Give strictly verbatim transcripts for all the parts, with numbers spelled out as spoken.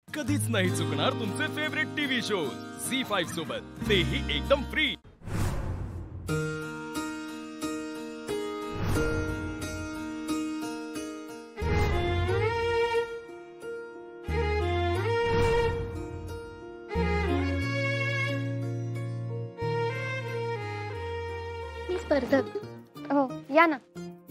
कधीच नाही चुकणार तुमचे favourite TV shows Zee five सोबत, तेही एकदम फ्री। मी स्पर्धक हो, या ना।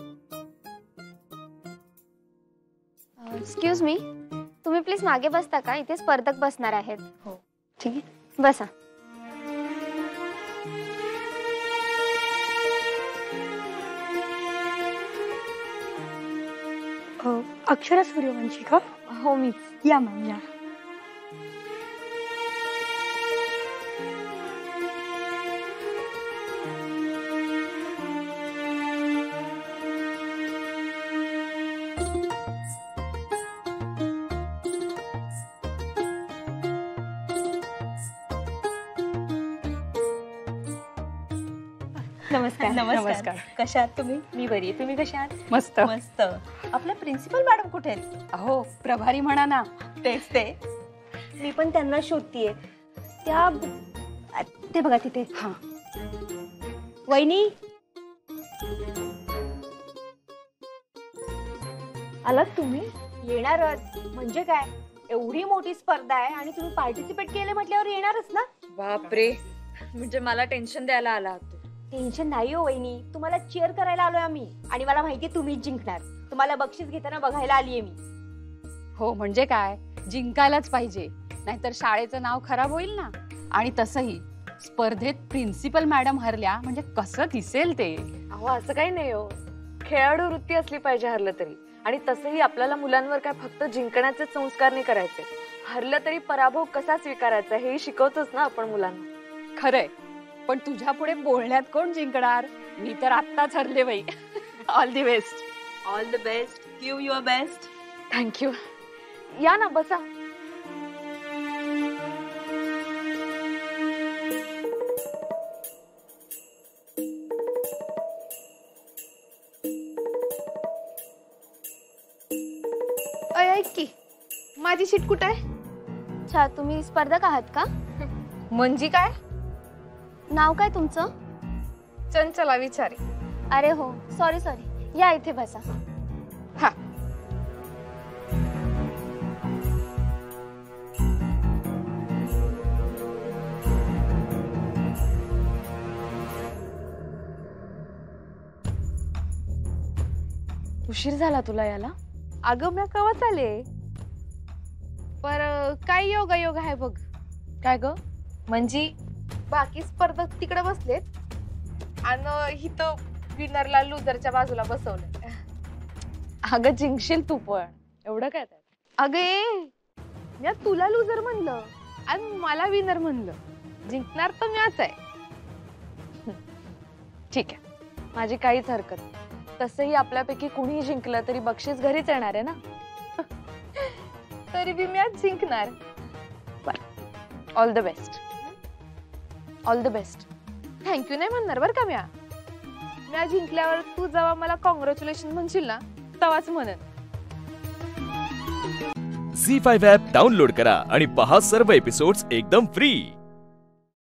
एक्सक्यूज मी, तुम्ही प्लीज मागे बसता का? इथे स्पर्धक बसणार आहेत। हो ठीक आहे, बसा। अक्षरा सूर्यवंशी का? हो मीच। या मॅम या। नमस्कार। नमस्कार। कशा आहात तुम्ही? मी बरी आहे, तुम्ही कशा आहात? मस्त मस्त। आपल्या प्रिन्सिपल मॅडम कुठे आहेत? अहो प्रभारी म्हणा ना। तेच ते, मी पण त्यांना शोधतीये। त्या ते बघा तिथे। हा वहिनी, आलात तुम्ही? येणारच म्हणजे काय, एवढी मोठी स्पर्धा आहे आणि तुम्ही पार्टिसिपेट केले म्हटल्यावर येणारच ना। बापरे, म्हणजे मला टेन्शन द्यायला आला होता। टेन्शन नाही हो वहिनी, तुम्हाला चीअर करायला आलोय आम्ही आणि मला माहितीये तुम्हीच जिंकणार। तुम्हाला बक्षीस घेताना बघायला आलीये मी। हो म्हणजे काय, जिंकायलाच पाहिजे, नाहीतर शाळेचं नाव खराब होईल ना। आणि तसंही स्पर्धेत प्रिन्सिपल मॅडम हरल्या म्हणजे कसं दिसेल ते। अहो असं काही नाही हो, खेळाडू वृत्ती असली पाहिजे हरलं तरी। आणि तसंही आपल्याला मुलांवर काय फक्त जिंकण्याचे संस्कार नाही करायचे, हरलं तरी पराभव कसा स्वीकारायचा हे शिकवतोच ना आपण मुलांना। खरंय, पण तुझ्या पुढे बोलण्यात कोण जिंकणार? मी तर आत्ताच हरले बाई। All the best. All the best, give your best. Thank you. या ना बसा। ऐक की, माझी सीट कुठे आहे? अच्छा, तुम्ही स्पर्धक आहात का? म्हणजे काय? नाव काय तुमचं? चंचला विचारे। अरे हो, सॉरी सॉरी, या इथे बसा। हा उशीर झाला तुला याला? अगं मी कवाच आले, पर काय योगा योग आहे बघ। काय ग? म्हणजे बाकी स्पर्धक तिकडे बसलेत आणि हिथं विनरला लुजरच्या बाजूला बसवलंय। अगं जिंकशील तू पण, एवढं काय त्यात? अगे मी तुला लुजर म्हणलं आणि मला विनर म्हणलं, जिंकणार तर मीच आहे। ठीक आहे, माझी काहीच हरकत नाही। तसंही आपल्यापैकी कुणीही जिंकलं तरी बक्षीस घरीच येणार आहे ना। तरी बी मी आज जिंकणार। All the best. All the best. Thank you नाही म्हणणार बरं का म्या। म्या जिंकल्यावर तू जेव्हा मला कॉंग्रॅच्युलेशन म्हणशील ना, तेव्हाच म्हणन। झी फाईव्ह ॲप डाउनलोड करा आणि पहा सर्व एपिसोड्स एकदम फ्री।